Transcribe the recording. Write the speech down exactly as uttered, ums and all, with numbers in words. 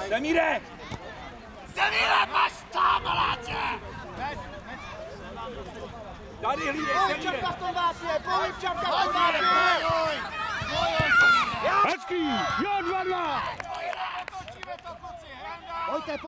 Semíre! Semíre, máš tam, malátě! Tady hlídej, Pohyb Semíre! čapka v tom vápě, pohyb čapka v tom vápě! Hezký, jo, dva dva! Točíme to, kluci, hrám dál!